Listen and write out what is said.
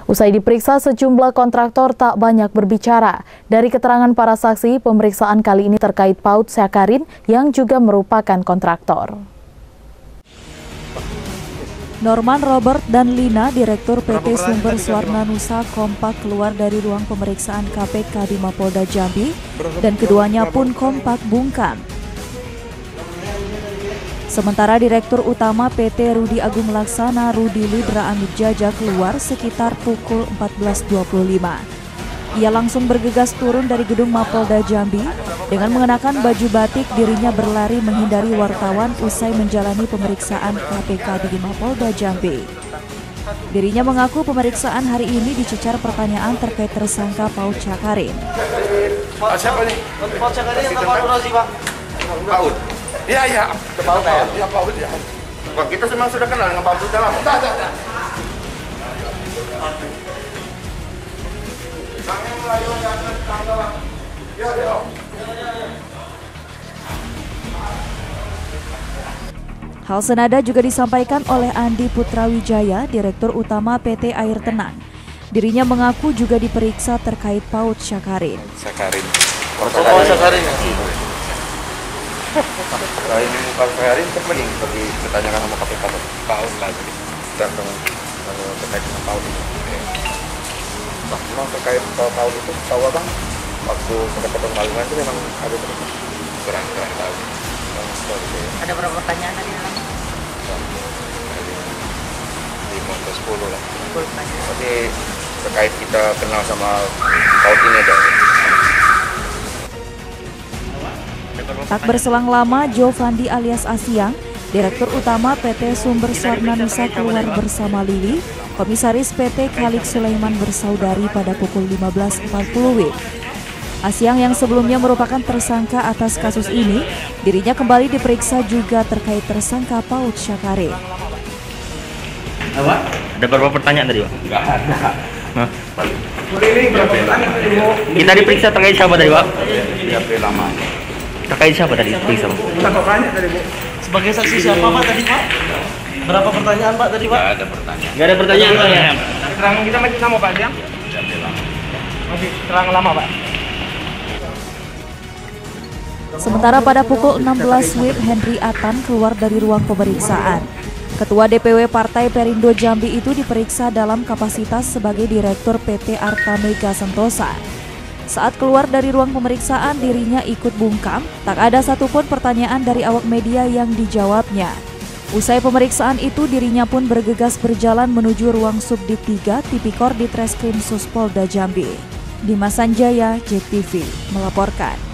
Usai diperiksa, sejumlah kontraktor tak banyak berbicara. Dari keterangan para saksi, pemeriksaan kali ini terkait PAUD Syakarin yang juga merupakan kontraktor. Norman, Robert, dan Lina, Direktur PT Sumber Swarna Nusa, kompak keluar dari ruang pemeriksaan KPK di Mapolda Jambi, dan keduanya pun kompak bungkam. Sementara Direktur Utama PT Rudi Agung Laksana, Rudi Lidra Amit Jaja, keluar sekitar pukul 14.25. Ia langsung bergegas turun dari gedung Mapolda Jambi. Dengan mengenakan baju batik, dirinya berlari menghindari wartawan usai menjalani pemeriksaan KPK di Mapolda Jambi. Dirinya mengaku pemeriksaan hari ini dicecar pertanyaan terkait tersangka PAUD Syakarin. Siapa nih? PAUD Syakarin yang kapal sih, Pak? PAUD? Iya, iya. PAUD ya? Iya, PAUD ya. Pak, kita memang sudah kenal dengan PAUD sudah lama. Tidak. Hal senada juga disampaikan oleh Andi Putrawijaya, Direktur Utama PT Air Tenang. Dirinya mengaku juga diperiksa terkait PAUD Syakarin. Syakarin. Syakarin. Selain PAUD Syakarin, mending bagi ditanyakan sama KPK PAUD lagi. Dan terkait dengan PAUD itu. Nah, memang terkait PAUD itu, tahu abang, waktu pendapatan malungan itu memang ada kurang tahu. Ada berapa pertanyaan tadi dalam? 5-10 lah. 10 pertanyaan. Tapi terkait kita kenal sama PAUD ini ada. Tak berselang lama, Jovandi alias Asiang, Direktur Utama PT Sumber Swarna Nusa, keluar bersama Lili, Komisaris PT Khalik Sulaiman bersaudari pada pukul 15.40 WIB. Asiang yang sebelumnya merupakan tersangka atas kasus ini, dirinya kembali diperiksa juga terkait tersangka PAUD Syakarin. Apa? Ada berapa pertanyaan tadi, Pak? Enggak ada. Hah? Berapa pertanyaan tadi, Bu? Kita diperiksa terkait siapa tadi, Pak? DP lama. Terkait siapa tadi diperiksa, Pak? Berapa banyak tadi, Bu? Sebagai saksi siapa, Pak, tadi, Pak? Berapa pertanyaan, Pak, tadi, Pak? Enggak ada pertanyaan. Nggak ada pertanyaan, Pak, ya? Keterangan kita masih sama, Pak, Siang? Masih keterangan lama, Pak. Sementara pada pukul 16 WIB, Henry Atan keluar dari ruang pemeriksaan. Ketua DPW Partai Perindo Jambi itu diperiksa dalam kapasitas sebagai Direktur PT Arta Mega Sentosa. Saat keluar dari ruang pemeriksaan, dirinya ikut bungkam, tak ada satupun pertanyaan dari awak media yang dijawabnya. Usai pemeriksaan itu, dirinya pun bergegas berjalan menuju ruang Subdit 3 Tipikor di Treskrim Suspolda Jambi. Dimas Sanjaya, JEK TV, melaporkan.